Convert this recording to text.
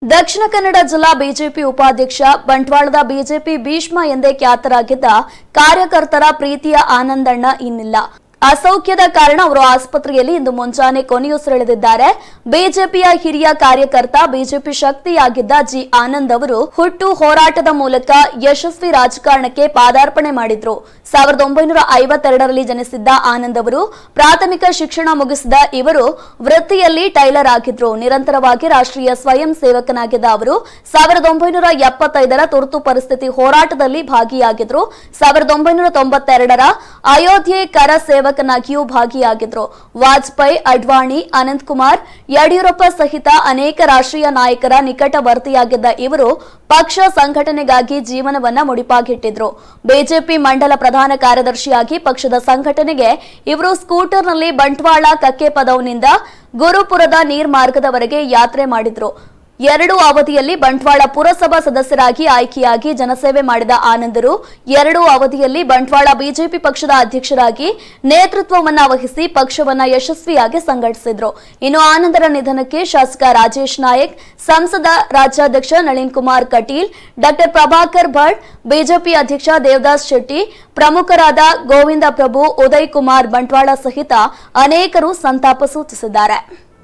ದಕ್ಷಿಣ ಕನ್ನಡ ಜಿಲ್ಲಾ ಬಿಜೆಪಿ ಉಪಾಧ್ಯಕ್ಷ ಬಂಟ್ವಾಳದ ಬಿಜೆಪಿ ಭೀಷ್ಮ ಎಂದೇ ಖ್ಯಾತರಾಗಿದ್ದ ಕಾರ್ಯಕರ್ತರ ಪ್ರೀತಿಯ ಆನಂದಣ್ಣ ಇನ್ನಿಲ್ಲ. ಅಸೌಖ್ಯದ ಕಾರಣ ಅವರು ಆಸ್ಪತ್ರೆಯಲ್ಲಿ ಇಂದು ಮುಂಜಾನೆ ಕೊನೆಯುಸಿರೆಳೆದಿದ್ದಾರೆ. ಬಿಜೆಪಿಯ ಹಿರಿಯ ಕಾರ್ಯಕರ್ತ, ಬಿಜೆಪಿ ಶಕ್ತಿಯಾಗಿದ್ದ ಜಿ ಆನಂದ್ ಅವರು ಹುಟ್ಟು ಹೋರಾಟದ ಮೂಲಕ ಯಶಸ್ವಿ ರಾಜಕಾರಣಕ್ಕೆ ಪಾದಾರ್ಪಣೆ ಮಾಡಿದ್ರು. 1952ರಲ್ಲಿ ಜನಿಸಿದ್ದ ಆನಂದ್ ಅವರು ಪ್ರಾಥಮಿಕ ಶಿಕ್ಷಣ ಮುಗಿಸಿದ ಇವರು ವೃತ್ತಿಯಲ್ಲಿ ಟೈಲರ್ ಆಗಿದ್ರು. ನಿರಂತರವಾಗಿ ರಾಷ್ಟ್ರೀಯ ಸ್ವಯಂ ಸೇವಕನಾಗಿದ್ದ ಅವರು 1975ರ ತುರ್ತು ಪರಿಸ್ಥಿತಿ ಹೋರಾಟದಲ್ಲಿ ಭಾಗಿಯಾಗಿದ್ರು. 1992ರ ಅಯೋಧ್ಯೆ ಕರ ಸೇವಕನಾಗಿಯೂ ಭಾಗಿಯಾಗಿದ್ರು. ವಾಜಪೇಯಿ, ಅಡ್ವಾಣಿ, ಅನಂತ್ ಕುಮಾರ್, ಯಡಿಯೂರಪ್ಪ ಸಹಿತ ಅನೇಕ ರಾಷ್ಟ್ರೀಯ ನಾಯಕರ ನಿಕಟವರ್ತಿಯಾಗಿದ್ದ ಇವರು ಪಕ್ಷ ಸಂಘಟನೆಗಾಗಿ ಜೀವನವನ್ನ ಮುಡಿಪಾಗಿಟ್ಟಿದ್ರು. ಬಿಜೆಪಿ ಮಂಡಲ ಪ್ರಧಾನ ಕಾರ್ಯದರ್ಶಿಯಾಗಿ ಪಕ್ಷದ ಸಂಘಟನೆಗೆ ಇವರು ಸ್ಕೂಟರ್ನಲ್ಲಿ ಬಂಟ್ವಾಳ ಕಕ್ಕೆಪದವ್ನಿಂದ ಗುರುಪುರದ ನೀರ್ಮಾರ್ಗದವರೆಗೆ ಯಾತ್ರೆ ಮಾಡಿದ್ರು. 2 ಅವಧಿಯಲ್ಲಿ ಬಂಟ್ವಾಳ ಪುರಸಭಾ ಸದಸ್ಯರಾಗಿ ಆಯ್ಕೆಯಾಗಿ ಜನಸೇವೆ ಮಾಡಿದ ಆನಂದರು 2 ಅವಧಿಯಲ್ಲಿ ಬಂಟ್ವಾಳ ಬಿಜೆಪಿ ಪಕ್ಷದ ಅಧ್ಯಕ್ಷರಾಗಿ ನೇತೃತ್ವವನ್ನ ವಹಿಸಿ ಪಕ್ಷವನ್ನ ಯಶಸ್ವಿಯಾಗಿ ಸಂಘಟಿಸಿದ್ರು. ಇನ್ನು ಆನಂದರ ನಿಧನಕ್ಕೆ ಶಾಸಕ ರಾಜೇಶ್ ನಾಯಕ್, ಸಂಸದ ರಾಜ್ಯಾಧ್ಯಕ್ಷ ನಳಿನ್ ಕುಮಾರ್ ಕಟೀಲ್, ಡಾ ಪ್ರಭಾಕರ್ ಭಟ್, ಬಿಜೆಪಿ ಅಧ್ಯಕ್ಷ ದೇವದಾಸ್ ಶೆಟ್ಟಿ, ಪ್ರಮುಖರಾದ ಗೋವಿಂದ ಪ್ರಭು, ಉದಯ್ ಕುಮಾರ್ ಬಂಟ್ವಾಳ ಸಹಿತ ಅನೇಕರು ಸಂತಾಪ ಸೂಚಿಸಿದ್ದಾರೆ.